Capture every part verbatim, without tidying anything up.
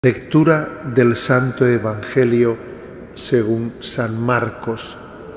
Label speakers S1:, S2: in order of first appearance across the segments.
S1: Lectura del Santo Evangelio según San Marcos.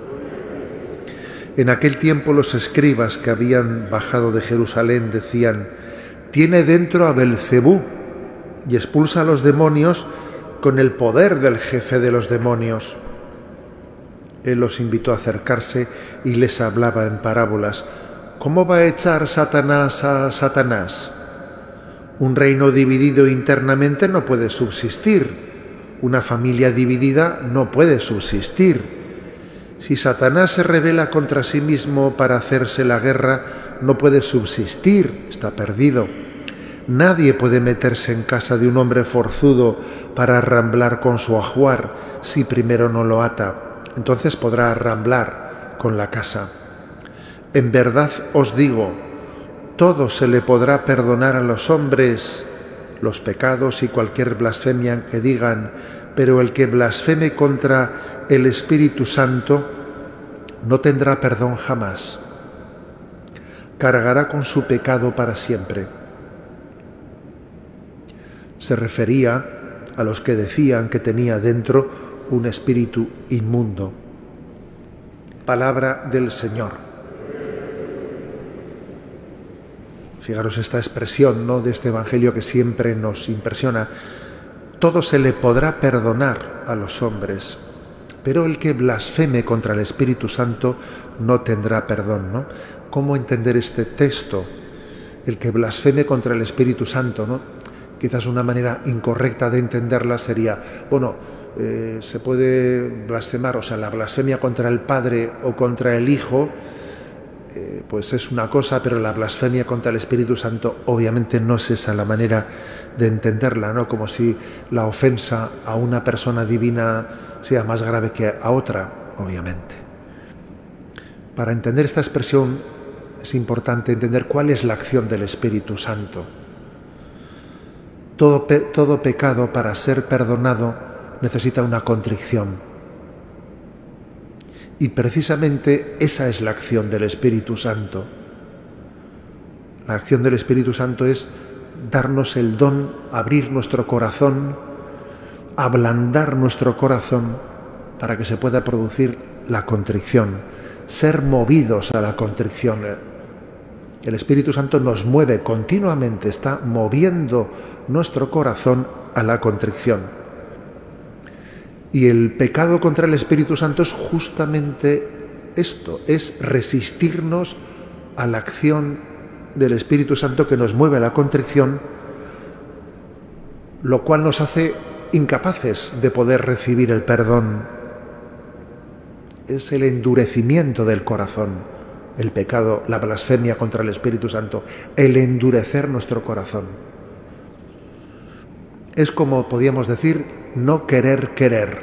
S1: En aquel tiempo los escribas que habían bajado de Jerusalén decían: «Tiene dentro a Belcebú y expulsa a los demonios con el poder del jefe de los demonios». Él los invitó a acercarse y les hablaba en parábolas. ¿Cómo va a echar Satanás a Satanás? Un reino dividido internamente no puede subsistir. Una familia dividida no puede subsistir. Si Satanás se rebela contra sí mismo para hacerse la guerra, no puede subsistir, está perdido. Nadie puede meterse en casa de un hombre forzudo para arramblar con su ajuar si primero no lo ata. Entonces podrá arramblar con la casa. En verdad os digo, todo se le podrá perdonar a los hombres, los pecados y cualquier blasfemia que digan, pero el que blasfeme contra el Espíritu Santo no tendrá perdón jamás. Cargará con su pecado para siempre. Se refería a los que decían que tenía dentro un espíritu inmundo. Palabra del Señor. Fijaros esta expresión, ¿no?, de este Evangelio que siempre nos impresiona. Todo se le podrá perdonar a los hombres, pero el que blasfeme contra el Espíritu Santo no tendrá perdón, ¿no? ¿Cómo entender este texto? El que blasfeme contra el Espíritu Santo, ¿no? Quizás una manera incorrecta de entenderla sería, bueno, eh, se puede blasfemar, o sea, la blasfemia contra el Padre o contra el Hijo, Eh, pues es una cosa, pero la blasfemia contra el Espíritu Santo obviamente no es esa la manera de entenderla, ¿no? Como si la ofensa a una persona divina sea más grave que a otra, obviamente. Para entender esta expresión es importante entender cuál es la acción del Espíritu Santo. Todo, pe- todo pecado, para ser perdonado, necesita una contrición. Y precisamente esa es la acción del Espíritu Santo. La acción del Espíritu Santo es darnos el don, abrir nuestro corazón, ablandar nuestro corazón para que se pueda producir la contrición, ser movidos a la contrición. El Espíritu Santo nos mueve continuamente, está moviendo nuestro corazón a la contrición. Y el pecado contra el Espíritu Santo es justamente esto, es resistirnos a la acción del Espíritu Santo que nos mueve a la contrición, lo cual nos hace incapaces de poder recibir el perdón. Es el endurecimiento del corazón, el pecado, la blasfemia contra el Espíritu Santo, el endurecer nuestro corazón. Es como podríamos decir, no querer querer.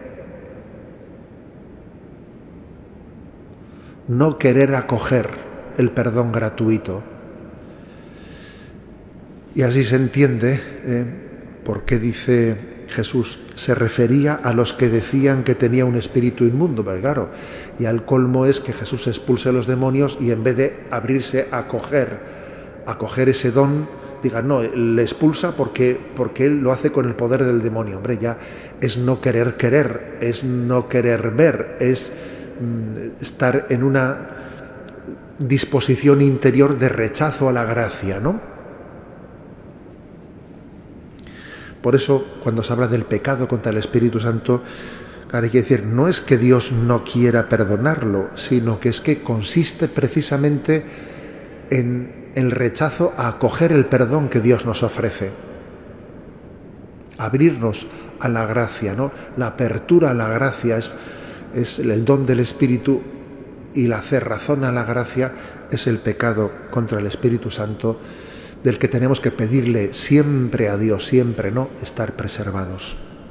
S1: No querer acoger el perdón gratuito. Y así se entiende eh, por qué dice Jesús, se refería a los que decían que tenía un espíritu inmundo, pero claro, y al colmo es que Jesús expulse a los demonios y en vez de abrirse a acoger, a acoger ese don, diga, no, le expulsa porque, porque él lo hace con el poder del demonio. Hombre, ya es no querer querer, es no querer ver, es mm, estar en una disposición interior de rechazo a la gracia, ¿no? Por eso, cuando se habla del pecado contra el Espíritu Santo, claro, hay que decir, no es que Dios no quiera perdonarlo, sino que es que consiste precisamente en el rechazo a acoger el perdón que Dios nos ofrece. Abrirnos a la gracia, ¿no? La apertura a la gracia es, es el don del Espíritu, y la cerrazón a la gracia es el pecado contra el Espíritu Santo, del que tenemos que pedirle siempre a Dios, siempre, ¿no?, estar preservados.